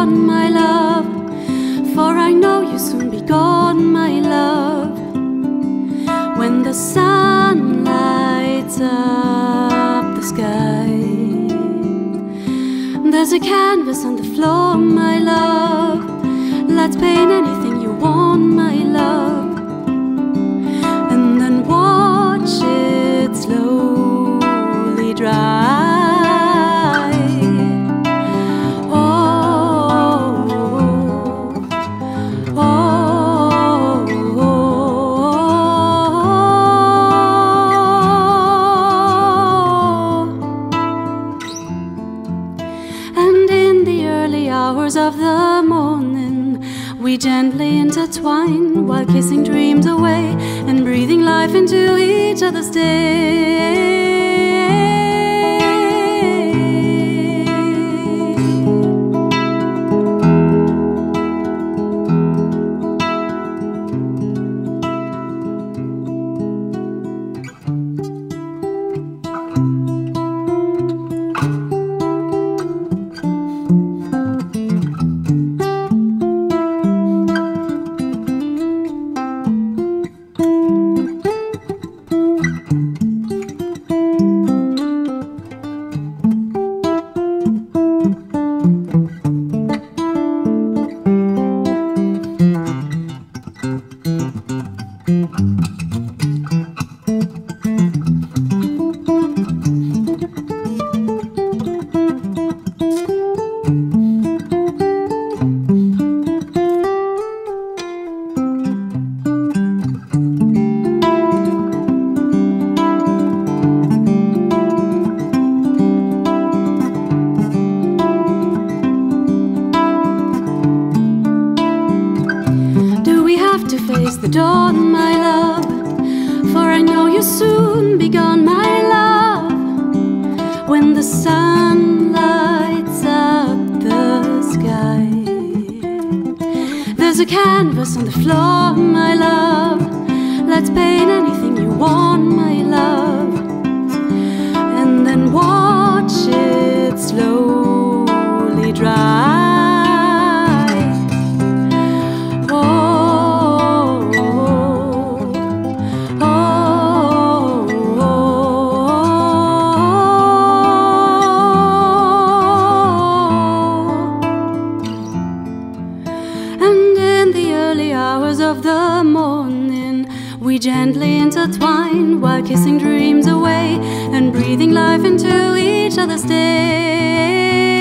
on, my love, for I know you'll soon be gone, my love. When the sun lights up the sky, there's a canvas on the floor, my love. Let's paint anything you want, my love, and then watch it slowly dry. Hours of the morning, we gently intertwine while kissing dreams away and breathing life into each other's day. Face the dawn, my love, for I know you'll soon be gone, my love. When the sun lights up the sky, there's a canvas on the floor, my love. Let's paint anything you want, my love, and then watch it slowly dry. Hours of the morning, we gently intertwine while kissing dreams away and breathing life into each other's day.